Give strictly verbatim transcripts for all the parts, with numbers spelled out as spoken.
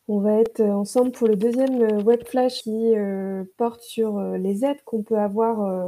On va être ensemble pour le deuxième euh, web flash qui euh, porte sur euh, les aides qu'on peut avoir euh,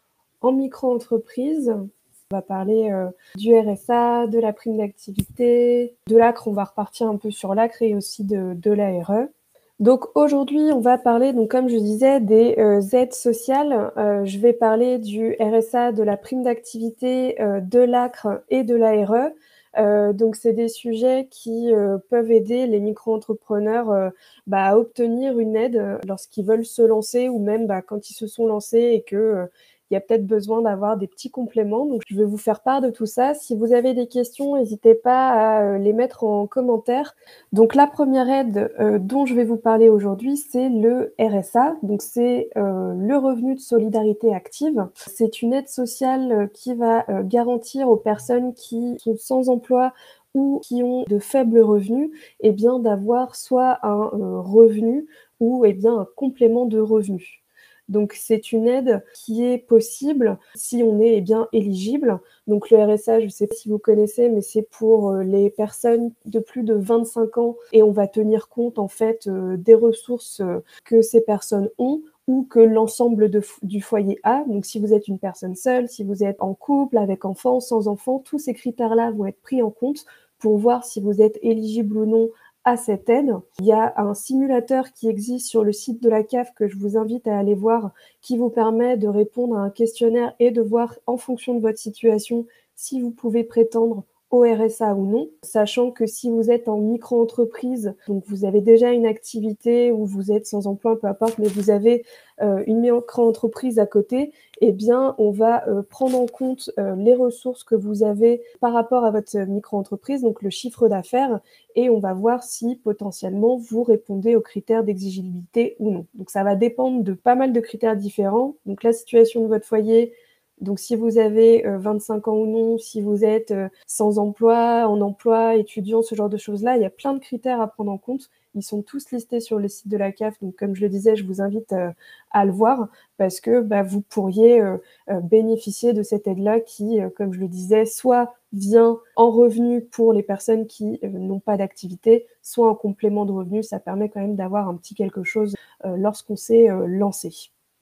en micro-entreprise. On va parler euh, du R S A, de la prime d'activité, de l'A C R, on va repartir un peu sur l'A C R et aussi de, de l'A R E. Donc aujourd'hui, on va parler, donc comme je disais, des euh, aides sociales. Euh, je vais parler du R S A, de la prime d'activité, euh, de l'A C R et de l'A R E. Euh, donc c'est des sujets qui euh, peuvent aider les micro-entrepreneurs euh, bah, à obtenir une aide euh, lorsqu'ils veulent se lancer ou même bah, quand ils se sont lancés et que euh, il y a peut-être besoin d'avoir des petits compléments. Donc je vais vous faire part de tout ça. Si vous avez des questions, n'hésitez pas à euh, les mettre en commentaire. Donc la première aide euh, dont je vais vous parler aujourd'hui, c'est le R S A. Donc c'est euh, le revenu de solidarité active. C'est une aide sociale euh, qui va euh, garantir aux personnes qui sont sans emploi ou qui ont de faibles revenus, eh bien d'avoir soit un euh, revenu ou eh bien un complément de revenus. Donc c'est une aide qui est possible si on est eh bien éligible. Donc le R S A, je ne sais pas si vous connaissez, mais c'est pour euh, les personnes de plus de vingt-cinq ans et on va tenir compte en fait euh, des ressources euh, que ces personnes ont ou que l'ensemble de, du foyer a. Donc si vous êtes une personne seule, si vous êtes en couple, avec enfants, sans enfants, tous ces critères-là vont être pris en compte pour voir si vous êtes éligible ou non à cette aide. Il y a un simulateur qui existe sur le site de la C A F que je vous invite à aller voir qui vous permet de répondre à un questionnaire et de voir en fonction de votre situation si vous pouvez prétendre au R S A ou non, sachant que si vous êtes en micro-entreprise, donc vous avez déjà une activité ou vous êtes sans emploi, peu importe, mais vous avez euh, une micro-entreprise à côté, eh bien, on va euh, prendre en compte euh, les ressources que vous avez par rapport à votre micro-entreprise, donc le chiffre d'affaires, et on va voir si potentiellement vous répondez aux critères d'exigibilité ou non. Donc ça va dépendre de pas mal de critères différents, donc la situation de votre foyer, donc si vous avez euh, vingt-cinq ans ou non, si vous êtes euh, sans emploi, en emploi, étudiant, ce genre de choses-là, il y a plein de critères à prendre en compte. Ils sont tous listés sur le site de la C A F, donc comme je le disais, je vous invite euh, à le voir parce que bah, vous pourriez euh, euh, bénéficier de cette aide-là qui, euh, comme je le disais, soit vient en revenu pour les personnes qui euh, n'ont pas d'activité, soit en complément de revenu. Ça permet quand même d'avoir un petit quelque chose euh, lorsqu'on s'est euh, lancé.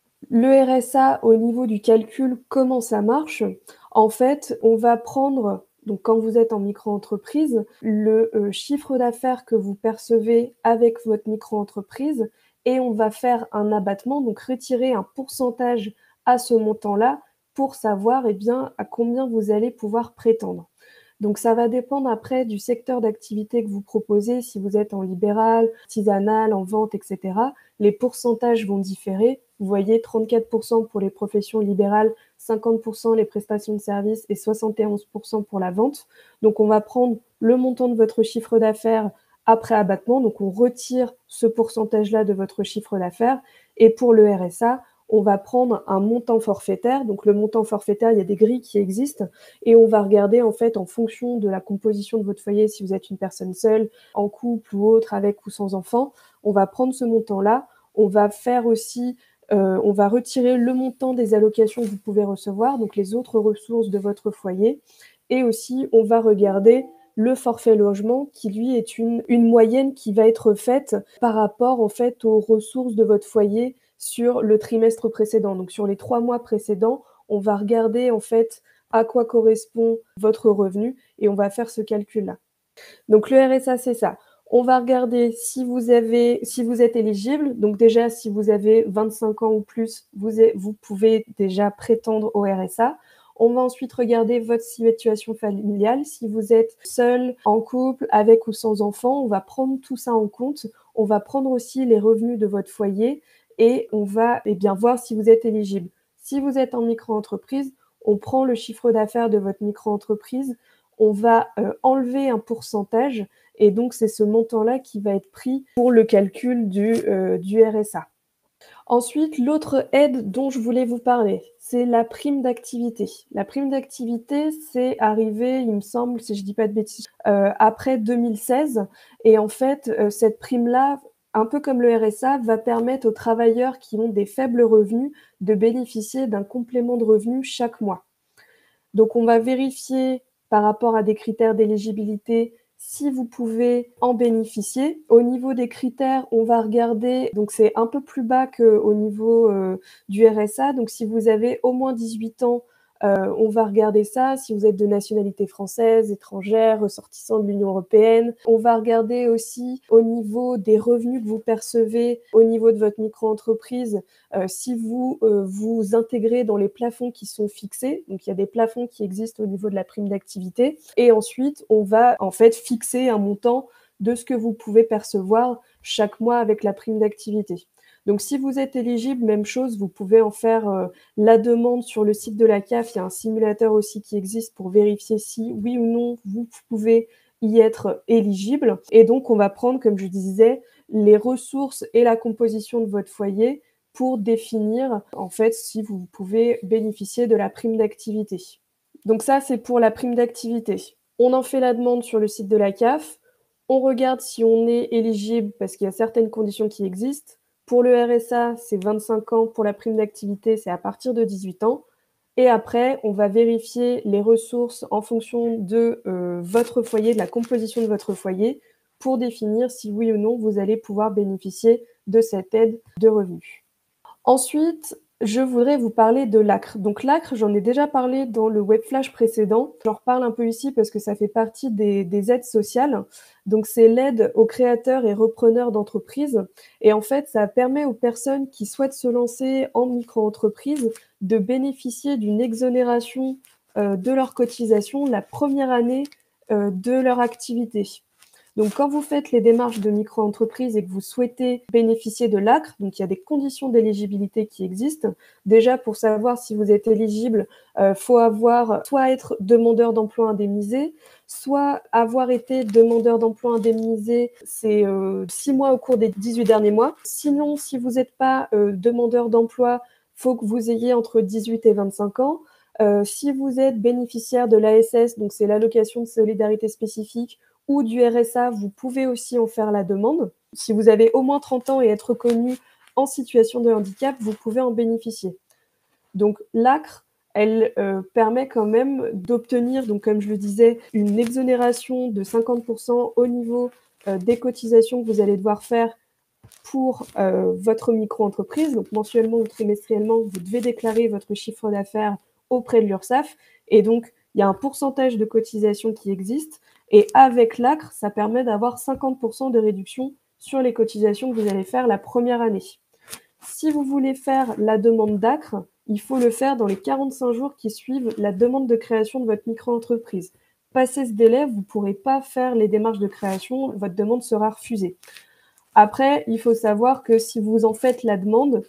Le R S A, au niveau du calcul, comment ça marche? En fait, on va prendre, donc quand vous êtes en micro-entreprise, le euh, chiffre d'affaires que vous percevez avec votre micro-entreprise et on va faire un abattement, donc retirer un pourcentage à ce montant-là pour savoir eh bien, à combien vous allez pouvoir prétendre. Donc ça va dépendre après du secteur d'activité que vous proposez, si vous êtes en libéral, artisanal, en vente, et cetera. Les pourcentages vont différer. Vous voyez, trente-quatre pour cent pour les professions libérales, cinquante pour cent les prestations de services et soixante et onze pour cent pour la vente. Donc on va prendre le montant de votre chiffre d'affaires après abattement, donc on retire ce pourcentage-là de votre chiffre d'affaires. Et pour le R S A, on va prendre un montant forfaitaire. Donc le montant forfaitaire, il y a des grilles qui existent et on va regarder en fait en fonction de la composition de votre foyer, si vous êtes une personne seule, en couple ou autre, avec ou sans enfant, on va prendre ce montant-là. On va faire aussi, euh, on va retirer le montant des allocations que vous pouvez recevoir, donc les autres ressources de votre foyer. Et aussi, on va regarder le forfait logement qui, lui, est une, une moyenne qui va être faite par rapport en fait aux ressources de votre foyer sur le trimestre précédent. Donc sur les trois mois précédents, on va regarder en fait à quoi correspond votre revenu et on va faire ce calcul-là. Donc le R S A, c'est ça. On va regarder si vous avez, si vous êtes éligible. Donc déjà, si vous avez vingt-cinq ans ou plus, vous, êtes, vous pouvez déjà prétendre au R S A. On va ensuite regarder votre situation familiale. Si vous êtes seul, en couple, avec ou sans enfant, on va prendre tout ça en compte. On va prendre aussi les revenus de votre foyer et on va eh bien, voir si vous êtes éligible. Si vous êtes en micro-entreprise, on prend le chiffre d'affaires de votre micro-entreprise, on va euh, enlever un pourcentage et donc c'est ce montant-là qui va être pris pour le calcul du, euh, du R S A. Ensuite, l'autre aide dont je voulais vous parler, c'est la prime d'activité. La prime d'activité, c'est arrivé, il me semble, si je ne dis pas de bêtises, euh, après deux mille seize. Et en fait, euh, cette prime-là, un peu comme le R S A, va permettre aux travailleurs qui ont des faibles revenus de bénéficier d'un complément de revenus chaque mois. Donc, on va vérifier par rapport à des critères d'éligibilité si vous pouvez en bénéficier. Au niveau des critères, on va regarder, donc c'est un peu plus bas qu'au niveau, heu, du R S A. Donc si vous avez au moins dix-huit ans, heu, on va regarder ça. Si vous êtes de nationalité française, étrangère, ressortissant de l'Union européenne. On va regarder aussi au niveau des revenus que vous percevez, au niveau de votre micro-entreprise, heu, si vous, heu, vous intégrez dans les plafonds qui sont fixés. Donc il y a des plafonds qui existent au niveau de la prime d'activité et ensuite on va en fait fixer un montant de ce que vous pouvez percevoir chaque mois avec la prime d'activité. Donc si vous êtes éligible, même chose, vous pouvez en faire, heu, la demande sur le site de la C A F. Il y a un simulateur aussi qui existe pour vérifier si, oui ou non, vous pouvez y être éligible et donc on va prendre, comme je disais, les ressources et la composition de votre foyer pour définir, en fait, si vous pouvez bénéficier de la prime d'activité. Donc ça, c'est pour la prime d'activité. On en fait la demande sur le site de la C A F, on regarde si on est éligible parce qu'il y a certaines conditions qui existent. Pour le R S A, c'est vingt-cinq ans, pour la prime d'activité, c'est à partir de dix-huit ans et après, on va vérifier les ressources en fonction de, heu, votre foyer, de la composition de votre foyer, pour définir si oui ou non vous allez pouvoir bénéficier de cette aide de revenus. Ensuite, je voudrais vous parler de l'A C R. Donc l'A C R, j'en ai déjà parlé dans le web flash précédent. J'en reparle un peu ici parce que ça fait partie des des aides sociales. Donc c'est l'aide aux créateurs et repreneurs d'entreprises et en fait, ça permet aux personnes qui souhaitent se lancer en micro-entreprise de bénéficier d'une exonération, heu, de leurs cotisations la première année, heu, de leur activité. Donc quand vous faites les démarches de micro-entreprise et que vous souhaitez bénéficier de l'A C R, donc il y a des conditions d'éligibilité qui existent. Déjà pour savoir si vous êtes éligible, heu, faut avoir soit être demandeur d'emploi indemnisé, soit avoir été demandeur d'emploi indemnisé, c'est, heu, six mois au cours des dix-huit derniers mois. Sinon, si vous êtes pas, heu, demandeur d'emploi, faut que vous ayez entre dix-huit et vingt-cinq ans. Heu, si vous êtes bénéficiaire de l'A S S, donc c'est l'allocation de solidarité spécifique ou du R S A, vous pouvez aussi en faire la demande. Si vous avez au moins trente ans et être reconnu en situation de handicap, vous pouvez en bénéficier. Donc l'A C R, elle, heu, permet quand même d'obtenir, donc comme je le disais, une exonération de cinquante pour cent au niveau, heu, des cotisations que vous allez devoir faire pour, heu, votre micro-entreprise. Donc mensuellement ou trimestriellement, vous devez déclarer votre chiffre d'affaires auprès de l'Urssaf et donc il y a un pourcentage de cotisation qui existe et avec l'A C R, ça permet d'avoir cinquante pour cent de réduction sur les cotisations que vous allez faire la première année. Si vous voulez faire la demande d'A C R, il faut le faire dans les quarante-cinq jours qui suivent la demande de création de votre micro-entreprise. Passé ce délai, vous ne pourrez pas faire les démarches de création, votre demande sera refusée. Après, il faut savoir que si vous en faites la demande,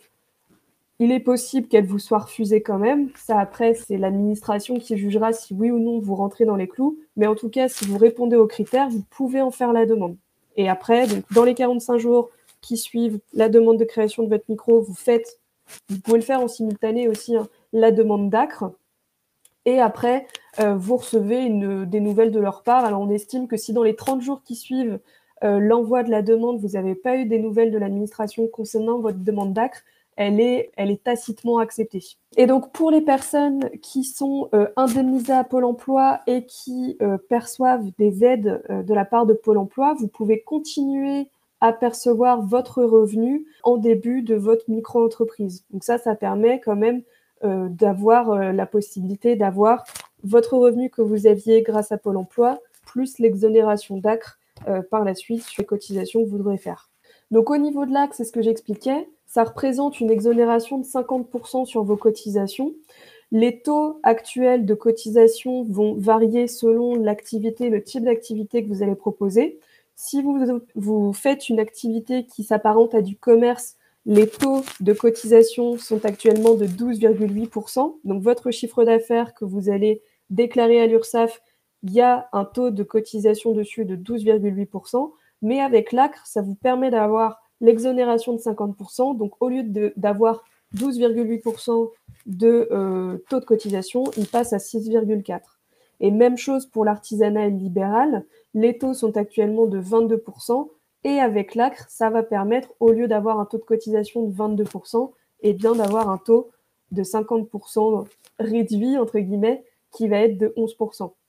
il est possible qu'elle vous soit refusée quand même. Ça, après, c'est l'administration qui jugera si oui ou non vous rentrez dans les clous. Mais en tout cas, si vous répondez aux critères, vous pouvez en faire la demande. Et après, donc, dans les quarante-cinq jours qui suivent la demande de création de votre micro, vous faites, vous pouvez le faire en simultané aussi, hein, la demande d'A C R. Et après, euh, vous recevez une, des nouvelles de leur part. Alors, on estime que si dans les trente jours qui suivent euh, l'envoi de la demande, vous n'avez pas eu des nouvelles de l'administration concernant votre demande d'A C R, elle est, elle est tacitement acceptée. Et donc, pour les personnes qui sont euh, indemnisées à Pôle emploi et qui euh, perçoivent des aides euh, de la part de Pôle emploi, vous pouvez continuer à percevoir votre revenu en début de votre micro-entreprise. Donc ça, ça permet quand même euh, d'avoir euh, la possibilité d'avoir votre revenu que vous aviez grâce à Pôle emploi, plus l'exonération d'A C R euh, par la suite sur les cotisations que vous devrez faire. Donc au niveau de l'A C R, c'est ce que j'expliquais, ça représente une exonération de cinquante pour cent sur vos cotisations. Les taux actuels de cotisation vont varier selon l'activité, le type d'activité que vous allez proposer. Si vous, vous faites une activité qui s'apparente à du commerce, les taux de cotisation sont actuellement de douze virgule huit pour cent. Donc votre chiffre d'affaires que vous allez déclarer à l'Urssaf, il y a un taux de cotisation dessus de douze virgule huit pour cent. Mais avec l'A C R, ça vous permet d'avoir l'exonération de cinquante pour cent. Donc au lieu de, d'avoir douze virgule huit pour cent de euh, taux de cotisation, il passe à six virgule quatre pour cent. Et même chose pour l'artisanat et le libéral, les taux sont actuellement de vingt-deux pour cent et avec l'A C R, ça va permettre, au lieu d'avoir un taux de cotisation de vingt-deux pour cent, et bien d'avoir un taux de cinquante pour cent réduit, entre guillemets, qui va être de onze pour cent.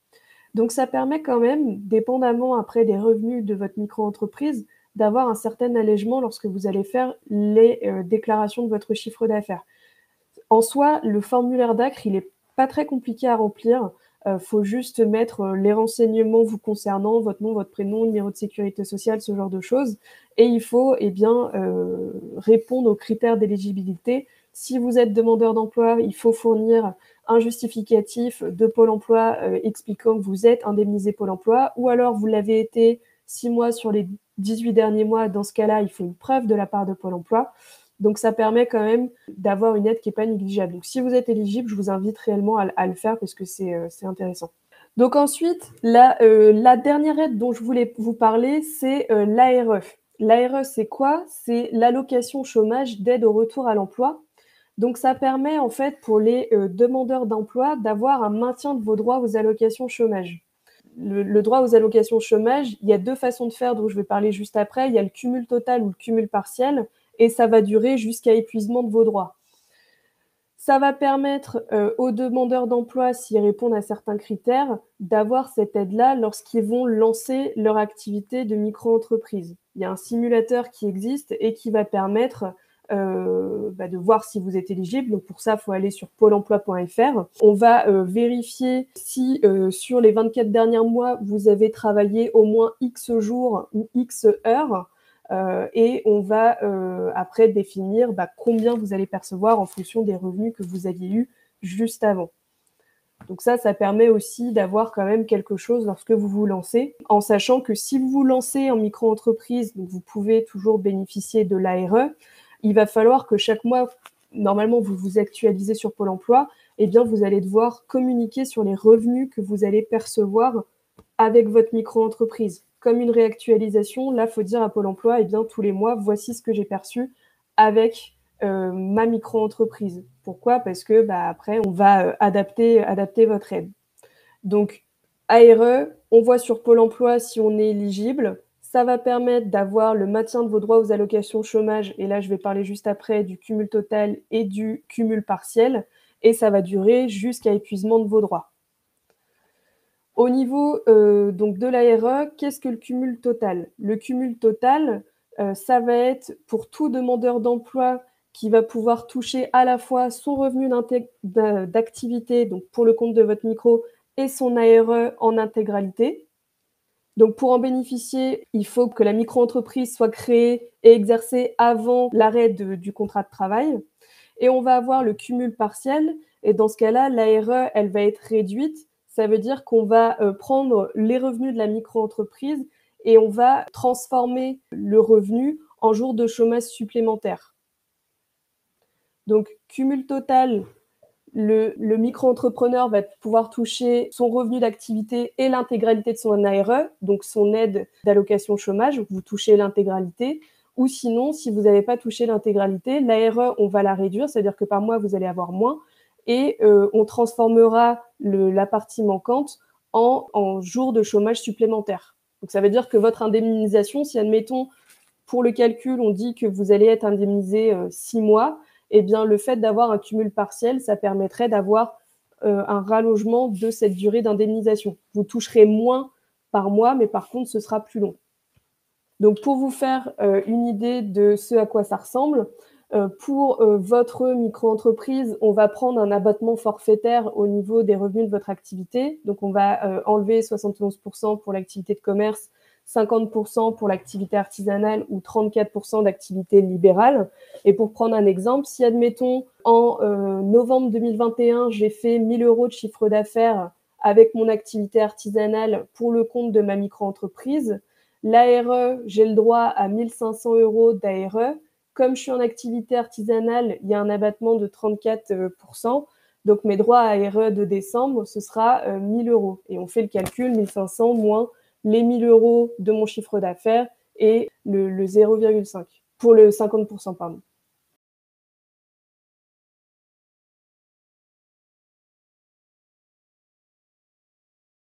Donc ça permet quand même, dépendamment après des revenus de votre micro-entreprise, d'avoir un certain allègement lorsque vous allez faire les, heu, déclarations de votre chiffre d'affaires. En soi, le formulaire d'A C R, il est pas très compliqué à remplir. Heu, faut juste mettre, heu, les renseignements vous concernant, votre nom, votre prénom, numéro de sécurité sociale, ce genre de choses et il faut, eh bien, heu, répondre aux critères d'éligibilité. Si vous êtes demandeur d'emploi, il faut fournir un justificatif de Pôle emploi, heu, expliquant que vous êtes indemnisé Pôle emploi ou alors vous l'avez été six mois sur les dix-huit derniers mois. Dans ce cas-là, il faut une preuve de la part de Pôle emploi. Donc ça permet quand même d'avoir une aide qui est pas négligeable. Donc si vous êtes éligible, je vous invite réellement à l à le faire parce que c'est, heu, c'est intéressant. Donc ensuite, la, heu, la dernière aide dont je voulais vous parler, c'est, heu, l'A R E. L'A R E, c'est quoi? C'est l'allocation chômage d'aide au retour à l'emploi. Donc ça permet en fait pour les, heu, demandeurs d'emploi d'avoir un maintien de vos droits aux allocations chômage. Le le droit aux allocations chômage, il y a deux façons de faire dont je vais parler juste après. Il y a le cumul total ou le cumul partiel et ça va durer jusqu'à épuisement de vos droits. Ça va permettre, heu, aux demandeurs d'emploi, s'ils répondent à certains critères, d'avoir cette aide-là lorsqu'ils vont lancer leur activité de micro-entreprise. Il y a un simulateur qui existe et qui va permettre, heu, bah, de voir si vous êtes éligible. Donc pour ça, il faut aller sur pôle emploi point F R. On va, heu, vérifier si, heu, sur les vingt-quatre derniers mois, vous avez travaillé au moins X jours ou X heures. Heu et on va, heu, après définir, bah, combien vous allez percevoir en fonction des revenus que vous aviez eus juste avant. Donc ça, ça permet aussi d'avoir quand même quelque chose lorsque vous vous lancez, en sachant que si vous vous lancez en micro-entreprise, donc vous pouvez toujours bénéficier de l'A R E, il va falloir que chaque mois, normalement vous vous actualisez sur Pôle emploi, eh bien vous allez devoir communiquer sur les revenus que vous allez percevoir avec votre micro-entreprise. Comme une réactualisation, là, il faut dire à Pôle emploi, eh bien, tous les mois, voici ce que j'ai perçu avec euh, ma micro-entreprise. Pourquoi? Parce que bah, après, on va euh, adapter, adapter votre aide. Donc, A R E, on voit sur Pôle emploi si on est éligible. Ça va permettre d'avoir le maintien de vos droits aux allocations chômage. Et là, je vais parler juste après du cumul total et du cumul partiel. Et ça va durer jusqu'à épuisement de vos droits. Au niveau, heu, donc de l'A R E, qu'est-ce que le cumul total? Le cumul total, heu, ça va être pour tout demandeur d'emploi qui va pouvoir toucher à la fois son revenu d'intég d'a d'activité, donc pour le compte de votre micro et son A R E en intégralité. Donc pour en bénéficier, il faut que la micro-entreprise soit créée et exercée avant l'arrêt de du contrat de travail et on va avoir le cumul partiel et dans ce cas-là, l'A R E, elle va être réduite. Ça veut dire qu'on va, heu, prendre les revenus de la micro-entreprise et on va transformer le revenu en jours de chômage supplémentaires. Donc cumul total, le le micro-entrepreneur va pouvoir toucher son revenu d'activité et l'intégralité de son A R E, donc son aide d'allocation chômage, vous touchez l'intégralité. Ou sinon, si vous n'avez pas touché l'intégralité, l'A R E, on va la réduire, c'est-à-dire que par mois, vous allez avoir moins et heu, on transformera le la partie manquante en en jours de chômage supplémentaires. Donc ça veut dire que votre indemnisation, si admettons, pour le calcul, on dit que vous allez être indemnisé euh, six mois, eh bien, le fait d'avoir un cumul partiel, ça permettrait d'avoir euh, un rallongement de cette durée d'indemnisation. Vous toucherez moins par mois, mais par contre, ce sera plus long. Donc, pour vous faire euh, une idée de ce à quoi ça ressemble, euh, pour euh, votre micro-entreprise, on va prendre un abattement forfaitaire au niveau des revenus de votre activité. Donc, on va euh, enlever soixante et onze pour cent pour l'activité de commerce, cinquante pour cent pour l'activité artisanale ou trente-quatre pour cent d'activité libérale. Et pour prendre un exemple, si admettons en euh, novembre deux mille vingt et un, j'ai fait mille euros de chiffre d'affaires avec mon activité artisanale pour le compte de ma micro-entreprise, l'A R E, j'ai le droit à mille cinq cents euros d'A R E. Comme je suis en activité artisanale, il y a un abattement de trente-quatre pour cent. Donc mes droits à A R E de décembre, ce sera euh, mille euros. Et on fait le calcul, mille cinq cents moins les mille euros de mon chiffre d'affaires et le, le zéro virgule cinq pour le cinquante pour cent, pardon.